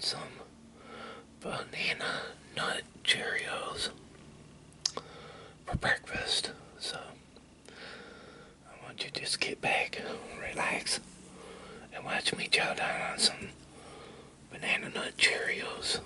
some banana nut Cheerios for breakfast. So I want you to just get back, relax, and watch me chow down on some banana nut Cheerios.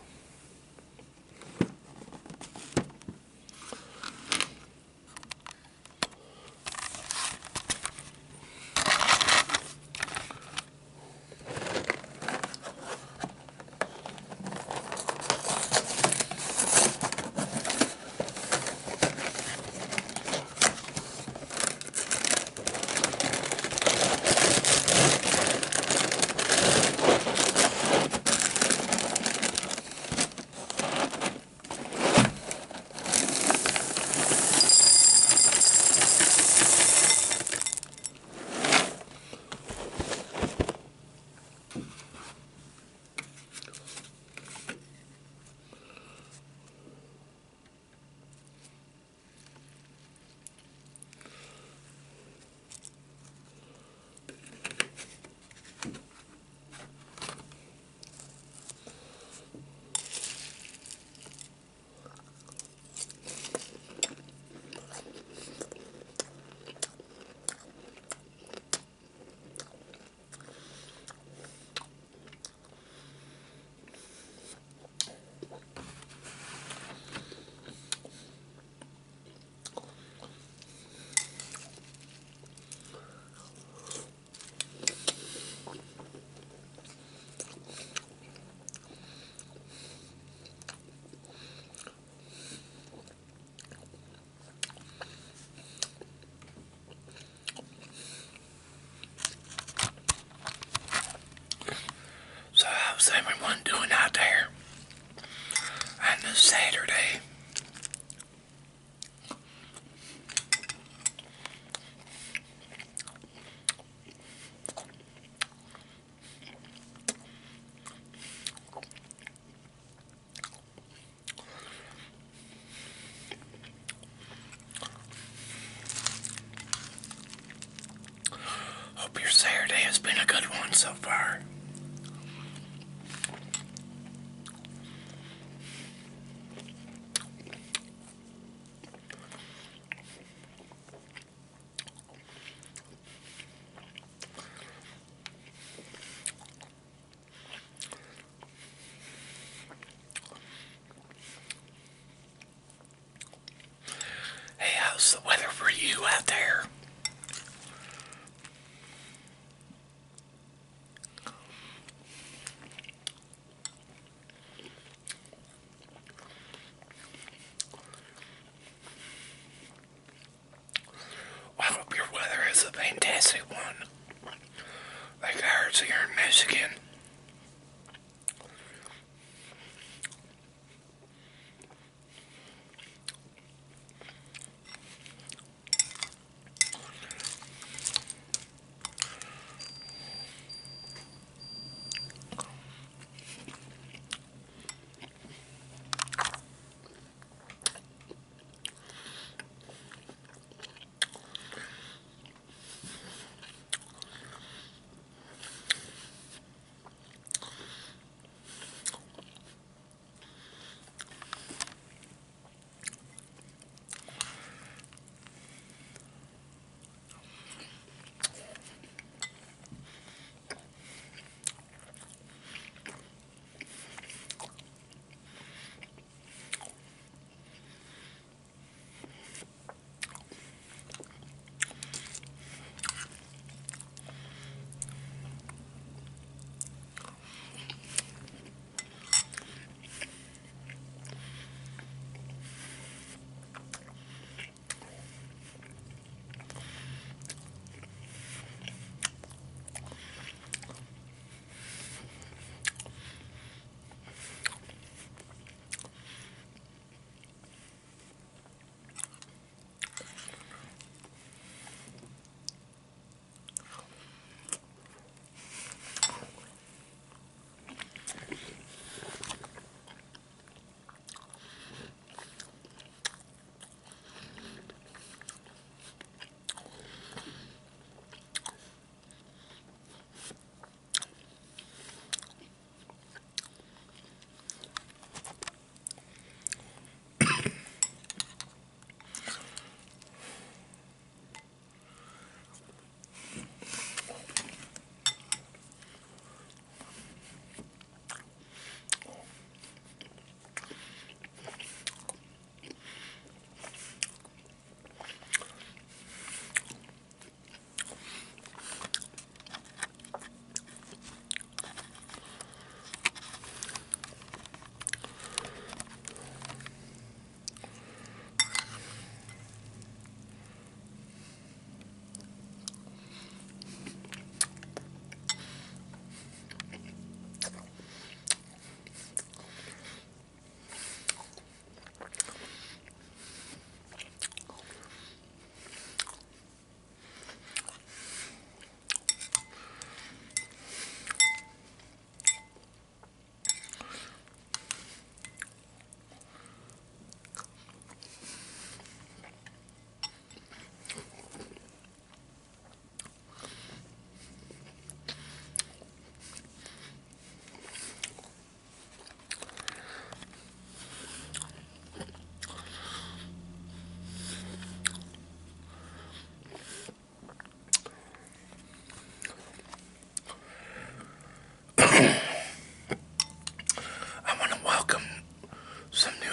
So how's everyone doing out there on this Saturday? Hope your Saturday has been a good one so far. Hey, how's the weather for you out there? I hope your weather is a fantastic one, like ours here in Michigan.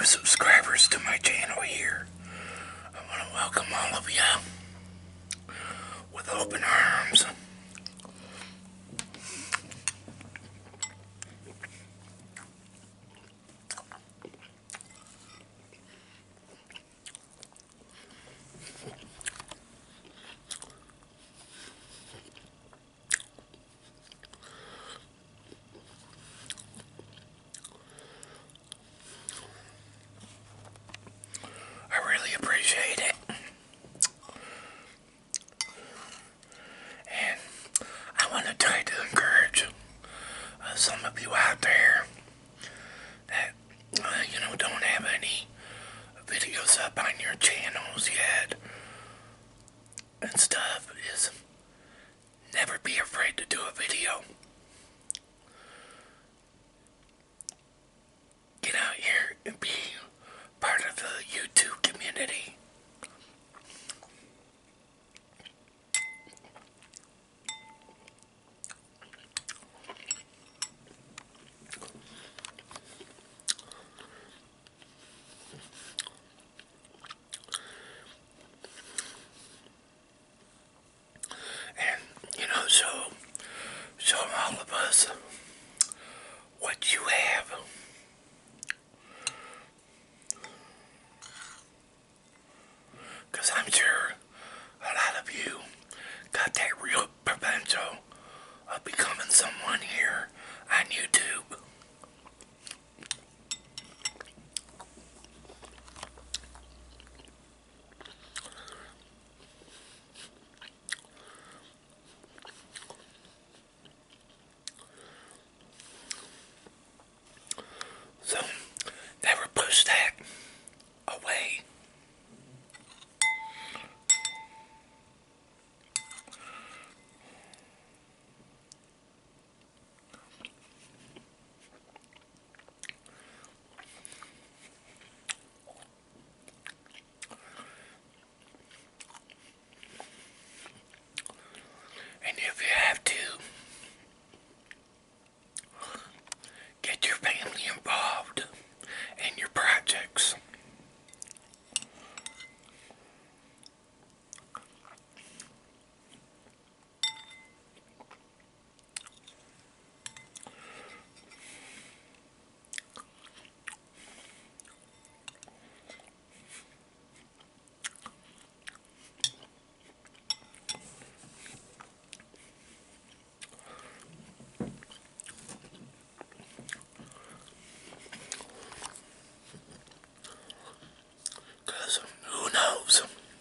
subscribers to my channel here. I want to welcome all of you with open arms. I really appreciate it. And I want to try to encourage some of you out there that, don't have any videos up on your channels yet and stuff, is never be afraid to do a video. Get out here and be part of the YouTube community. And, show all of us what you have. Because I'm sure a lot of you got that real potential of becoming someone here on YouTube. So, never push that away. And if you have to, get your family involved in your projects. Because who knows?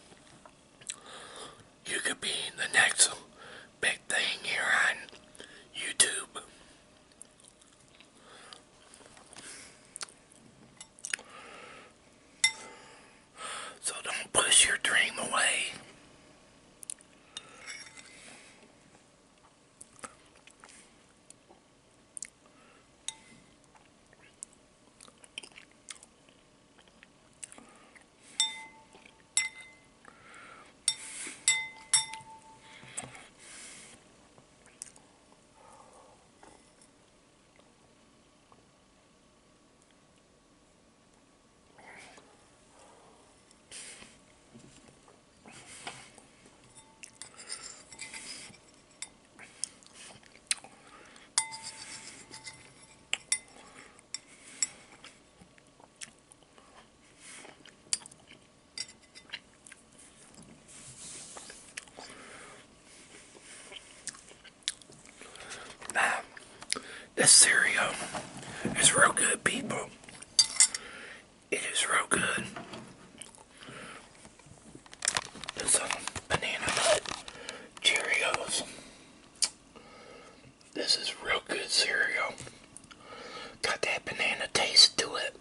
You could be the next big thing here on YouTube. So don't push your dream away. Now, this cereal is real good, people. It is real good. It's banana nut Cheerios. This is real good cereal. Got that banana taste to it.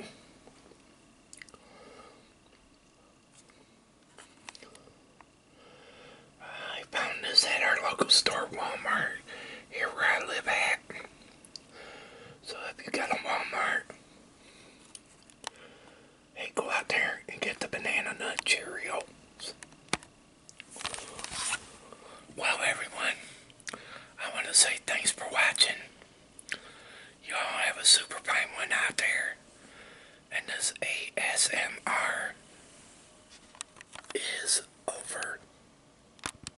I found this at our local store, Walmart, here where I live at. So if you got a Walmart, hey, go out there and get the banana nut Cheerios. Well, everyone, I want to say thank